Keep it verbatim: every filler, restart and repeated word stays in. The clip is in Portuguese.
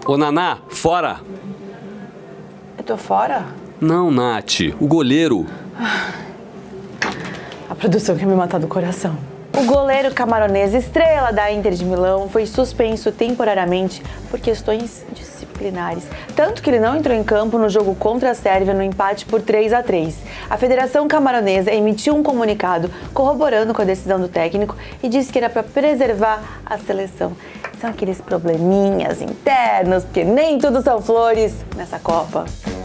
Ô, Naná, fora! Eu tô fora? Não, Nath, o goleiro. A produção quer me matar do coração. O goleiro camaronês, estrela da Inter de Milão, foi suspenso temporariamente por questões disciplinares. Tanto que ele não entrou em campo no jogo contra a Sérvia no empate por três a três. A Federação Camaronesa emitiu um comunicado corroborando com a decisão do técnico e disse que era para preservar a seleção. São aqueles probleminhas internos, porque nem tudo são flores nessa Copa.